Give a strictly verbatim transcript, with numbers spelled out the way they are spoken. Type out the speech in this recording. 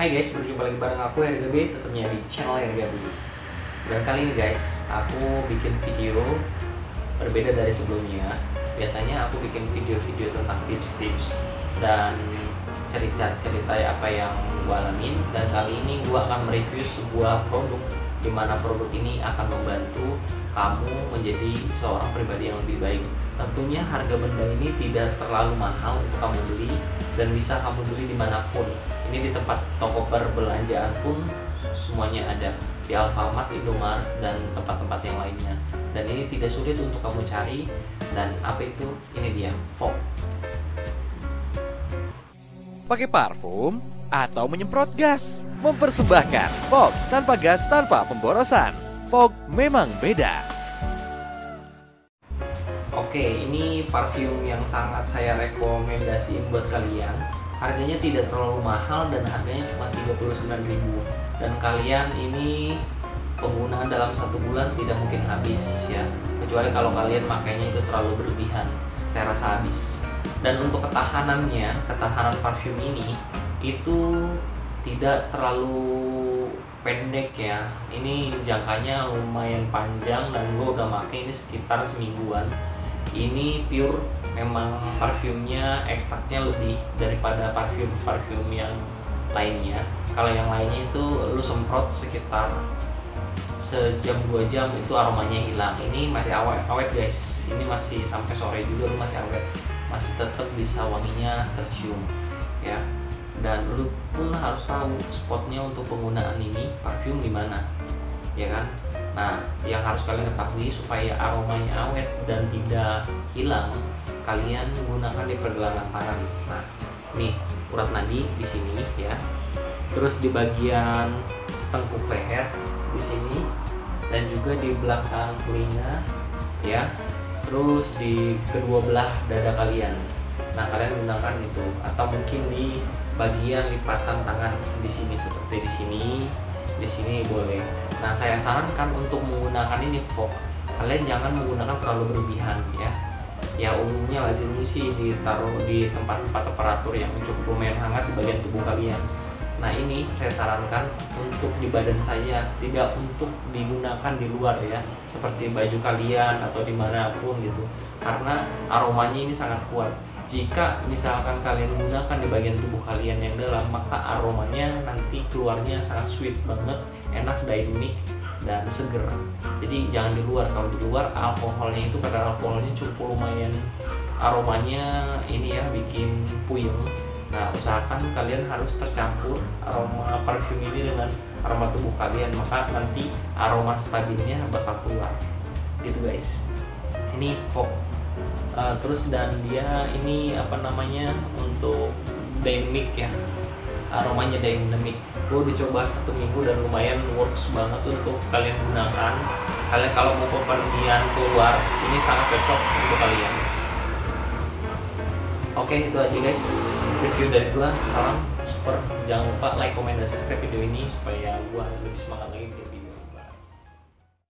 Hai guys, berjumpa lagi bareng aku Herga B, tentunya di channel Herga B. Dan kali ini guys, aku bikin video berbeda dari sebelumnya. Biasanya aku bikin video-video tentang tips-tips dan cerita-cerita apa yang gue alamin. Dan kali ini gue akan mereview sebuah produk, di mana produk ini akan membantu kamu menjadi seorang pribadi yang lebih baik. Tentunya harga benda ini tidak terlalu mahal untuk kamu beli dan bisa kamu beli dimanapun. Ini di tempat toko perbelanjaan pun semuanya ada, di Alfamart, Indomaret, dan tempat-tempat yang lainnya. Dan ini tidak sulit untuk kamu cari. Dan apa itu? Ini dia, fog. Pakai parfum atau menyemprot gas? Mempersembahkan fog tanpa gas, tanpa pemborosan. Fog memang beda. Oke, ini parfum yang sangat saya rekomendasiin buat kalian. Harganya tidak terlalu mahal dan harganya cuma tiga puluh sembilan ribu. Dan kalian ini penggunaan dalam satu bulan tidak mungkin habis ya. Kecuali kalau kalian makainya itu terlalu berlebihan, saya rasa habis. Dan untuk ketahanannya, ketahanan parfum ini itu tidak terlalu pendek ya. Ini jangkanya lumayan panjang dan gue udah pakai ini sekitar semingguan. Ini pure, memang parfumnya ekstraknya lebih daripada parfum-parfum yang lainnya. Kalau yang lainnya itu lu semprot sekitar sejam dua jam itu aromanya hilang. Ini masih awet awet guys. Ini masih sampai sore juga lu masih awet, masih tetap bisa wanginya tercium ya. Dan lu pun harus tahu spotnya untuk penggunaan ini parfum di mana ya kan. Nah, yang harus kalian ketahui supaya aromanya awet dan tidak hilang, kalian gunakan di pergelangan tangan. Nah, nih urat nadi di sini ya. Terus di bagian tengkuk leher di sini dan juga di belakang telinga ya. Terus di kedua belah dada kalian. Nah, kalian gunakan itu, atau mungkin di bagian lipatan tangan di sini seperti di sini, di sini boleh. Nah, saya sarankan untuk menggunakan ini fog, kalian jangan menggunakan terlalu berlebihan ya. Ya umumnya lazim sih ditaruh di tempat-tempat temperatur yang cukup lumayan hangat di bagian tubuh kalian. Nah, ini saya sarankan untuk di badan saya, tidak untuk digunakan di luar ya, seperti baju kalian atau dimanapun gitu, karena aromanya ini sangat kuat. Jika misalkan kalian menggunakan di bagian tubuh kalian yang dalam, maka aromanya nanti keluarnya sangat sweet banget, enak, dynamic, dan seger. Jadi jangan di luar. Kalau di luar alkoholnya itu, kadar alkoholnya cukup lumayan, aromanya ini ya bikin puyeng. Nah, usahakan kalian harus tercampur aroma parfum ini dengan aroma tubuh kalian, maka nanti aroma stabilnya bakal keluar gitu guys. Ini fog. Uh, terus dan dia ini apa namanya, untuk dynamic ya, aromanya dynamic. Gue dicoba satu minggu dan lumayan works banget untuk kalian gunakan. Kalian kalau mau kepergian keluar, ini sangat cocok untuk kalian. Oke, itu aja guys review dari gua. Salam super, jangan lupa like, comment, dan subscribe video ini supaya gua lebih semangat lagi bikin video.